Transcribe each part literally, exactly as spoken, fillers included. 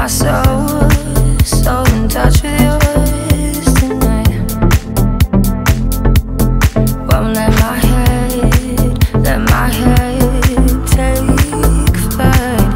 my soul, so in touch with yours tonight. Won't let my head, let my head take flight.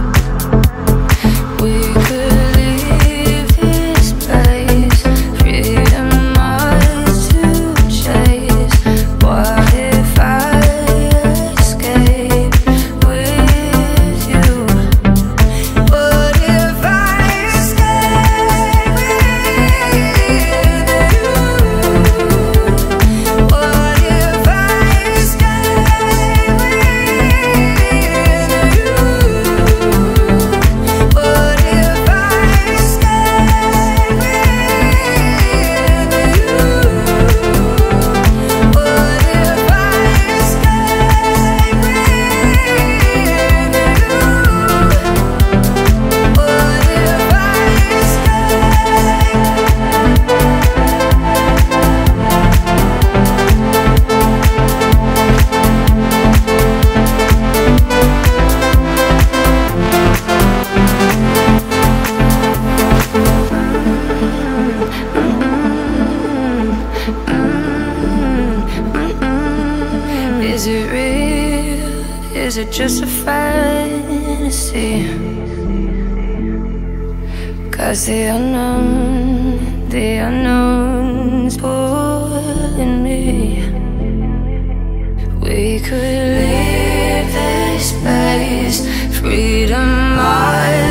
We could leave this place, freedom ours to chase. What if I escape with you? What if I escape with you? What if I escape with you? What if I escape with you? What if I escape with Is it real? Is it just a fantasy? 'Cause the unknown, the unknown's pulling me. We could leave this place, freedom.